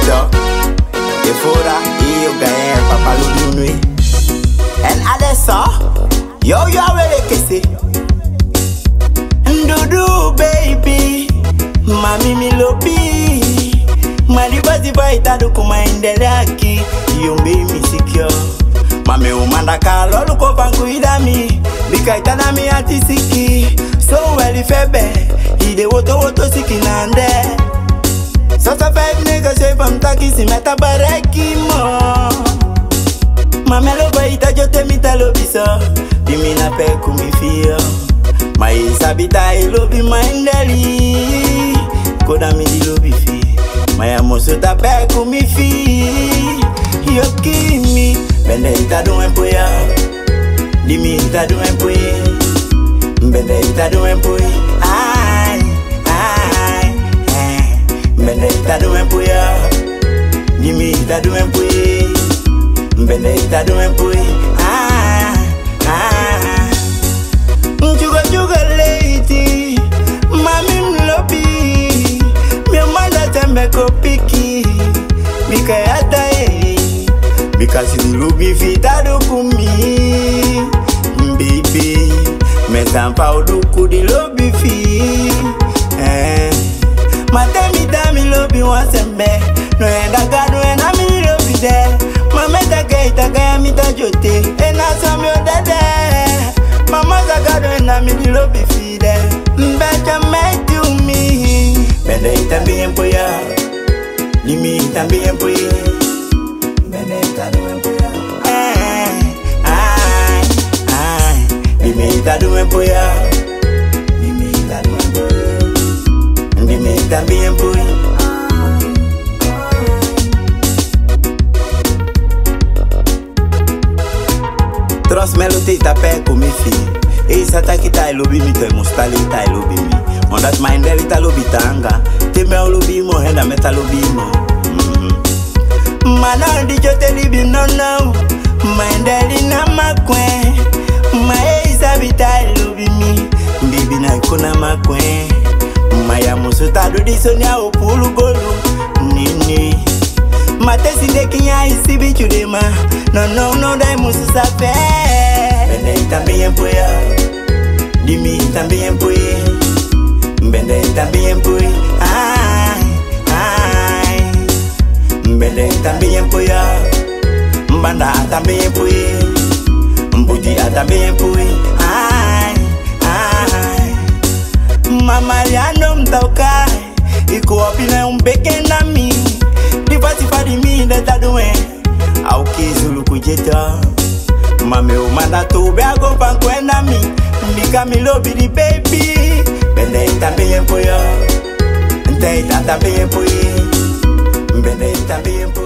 so. E fora io ganhei papa lunui. And adesso yo avere che se. Ndudu baby, mami mi lobi. Mali bazi baita do kumaendelea ki. Yombe mi sikyo. Mame umanda kalo luko bangu idami. Bika itana mi atisiki. So well febe. Ide woto siki nande. Sasa 5 niggas say from Takisi meta bareki mo. Mamelo baita jote mitalo biso. Dimi na pe kumifio. Mai sabita ilobi mindeli. Koda mi di lobi fi. Maya moso ta pe kumifi. Yo kimi. Bende ita do empoya. Dimi ita do empoye. Bende ita do empoye. Bende ita do empoya. Dimi ita do empoye. Bende ita do empoye. Juga lady. Mami mlobi. Mi manda tembe ko piki. Bika yata because you look me fit do kumi. Baby. Me sampa uduku di lobby fi. Matemi dami lobby wansembe. No enda gado ena mi lobby de. Mameta gaita gaya mita jote. Ena sami odede. Mama zagado ena mi di lobby fi de. Mbeja make you me. Bende itambi empoya. Limi itambi empoya. Bende itadu empoya. Limi itadu empoya. Limi itadu empoya. Limi itambi empoya. Trust melody tape komi fi. Isa takita ilobi mi to mustali ta ilobi mi. On that mind there ita lobi tanga. Teme olobi mo henda meta lobi mo. Mana di jote libi no. Mindeli na makwe. Ma isa bita ilobi mi. Bibi na ikuna makwe. Maya musuta do di sonia opulu golu. Nini. Mate sinde kinya isi bichudema. No dai mususa fe. Bende itambi empoya. Dimi itambi empoye. Bende itambi empoye. Bende itambi empoya. Mbanda atambi empoye. Mbuji atambi empoye. Mama liano mtauka. Iko wapina umbeke na mi. Dipati fadi mi ndeta duwe. Au kizulu kujeta. Mame umanda tobe ago bankwena mi. Mbika mi lobi di baby. Bende itambi empoya. Nte itambi empoye. Bende itambi empoye.